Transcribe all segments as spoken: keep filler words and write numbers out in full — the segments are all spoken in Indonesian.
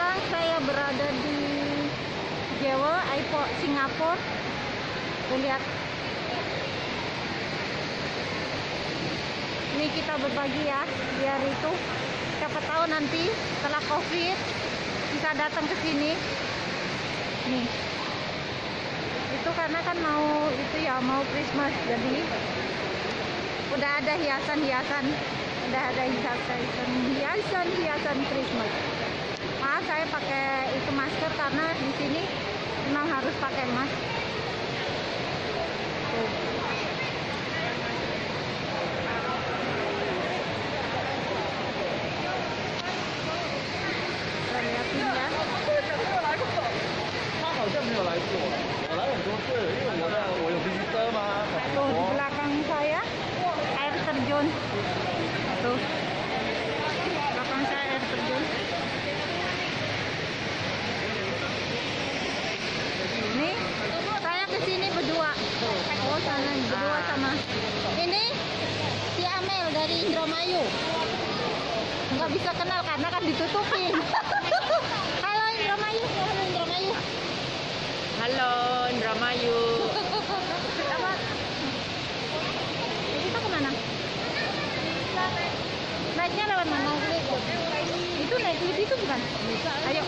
sekarang saya berada di Jewe, Airport Singapura. Tuh lihat. Ini kita berbagi ya, biar itu siapa tahu nanti setelah COVID bisa datang ke sini. Nih. Itu karena kan mau itu ya, mau Christmas, jadi udah ada hiasan-hiasan, udah ada hiasan hiasan hiasan Christmas. Maaf saya pakai itu masker karena di sini memang harus pakai masker. Tuh. Kita lihatin ya. Tuh di belakang saya air terjun. Tuh belakang saya air terjun. Nih saya kesini berdua. Oh sana berdua sama ini si Amel dari Indramayu. Nggak bisa kenal karena kan ditutupin. Halo Indramayu, halo Indramayu. Halo Indramayu. Apa? Kita kemana? Naiknya lewat mana? Itu naik lift itu bukan? Ayo.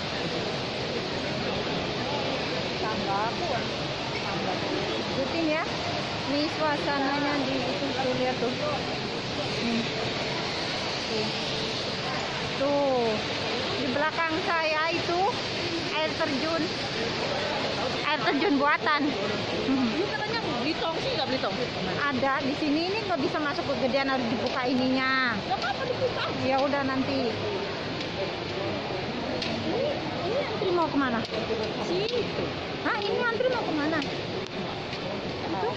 Ikutin ya. Nih suasananya di itu tuh, lihat tuh. Nih. Tuh. Tuh. Di belakang saya itu air terjun. Air terjun buatan. Ini katanya Blitong sih, nggak Blitong? Ada di sini, ini nggak bisa masuk kegedean, harus dibuka ininya. Nggak apa-apa dibuka. Ya udah nanti. Ini antri mau kemana? Situ. Hah, ini antri mau kemana? Itu?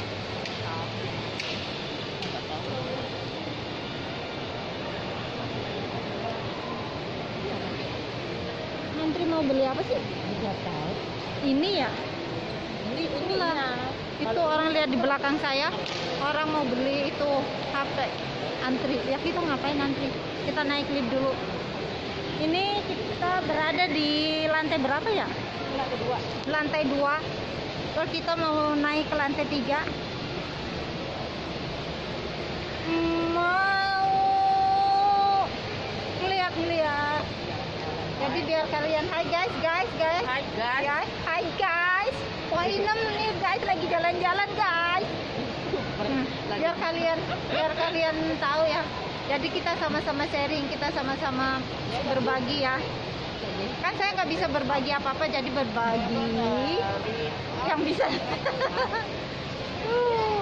Antri mau beli apa sih? Nggak tahu. Ini ya? Ini Inilah. Itu orang lihat di belakang saya, orang mau beli itu H P, antri. Ya kita ngapain antri? Kita naik lift dulu. Ini kita berada di lantai berapa ya? Lantai dua. Lantai dua. Terus kita mau naik ke lantai tiga. Mau ngeliat-ngeliat. Jadi biar kalian, hai guys, guys, guys. Hai guys. Guys, hai guys. Wah Inem nih guys lagi jalan-jalan guys. Hmm, biar kalian, biar kalian tahu ya. Jadi kita sama-sama sharing, kita sama-sama berbagi ya. Kan saya nggak bisa berbagi apa-apa, jadi berbagi yang bisa. uh.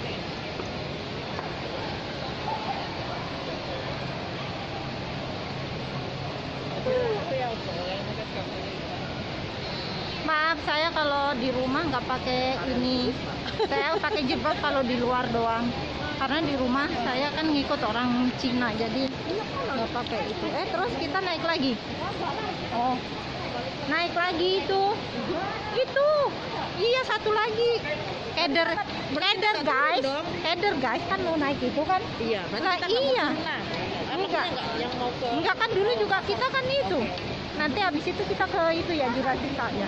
Maaf saya kalau di rumah nggak pakai ini, saya pakai jilbab kalau di luar doang. Karena di rumah saya kan ngikut orang Cina, jadi nggak pakai itu. Eh terus kita naik lagi. Oh, naik lagi itu, itu, iya satu lagi. Header, header guys, header guys kan mau naik itu kan? Iya. Nah, iya. Enggak. Yang mau ke. Enggak kan dulu juga kita kan itu. Nanti habis itu kita ke itu ya Jurassic Park ya.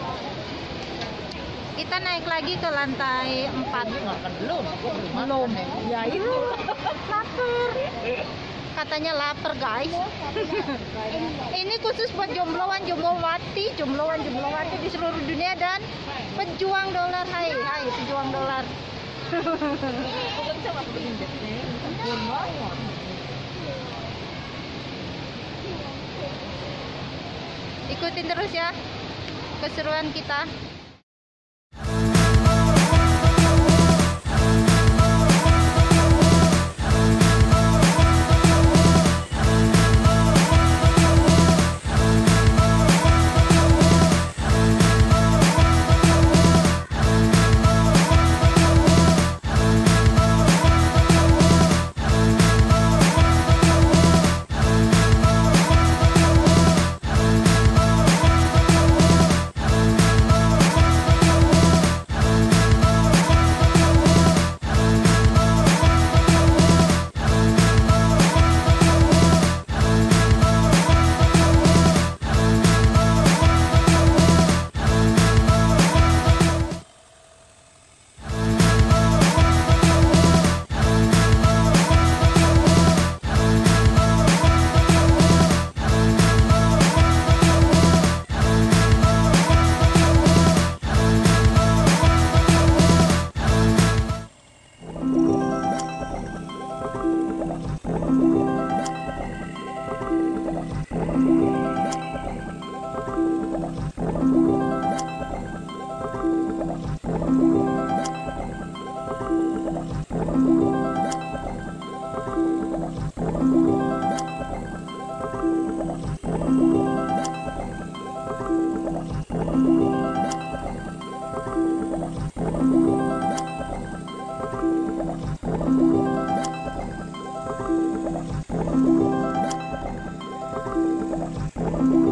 Kita naik lagi ke lantai empat. Belum. Belum. Ya itu lapar. Katanya lapar guys. Ini khusus buat jombloan jomblowati, jombloan jomblowati di seluruh dunia dan pejuang dolar. Hai, hai pejuang dolar. Ikutin terus ya keseruan kita. Bye.